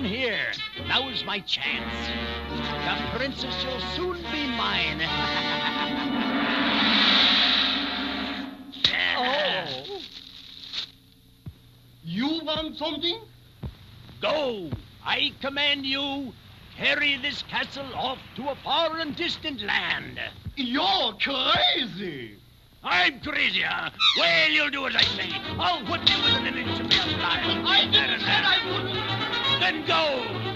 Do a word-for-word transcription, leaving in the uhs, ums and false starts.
on here. Now's my chance. The princess shall soon be mine. Oh. You want something? Go. I command you, carry this castle off to a far and distant land. You're crazy. I'm crazy, huh? Well, you'll do as I say. I'll put you within an inch of your life. I never said I wouldn't. Then go.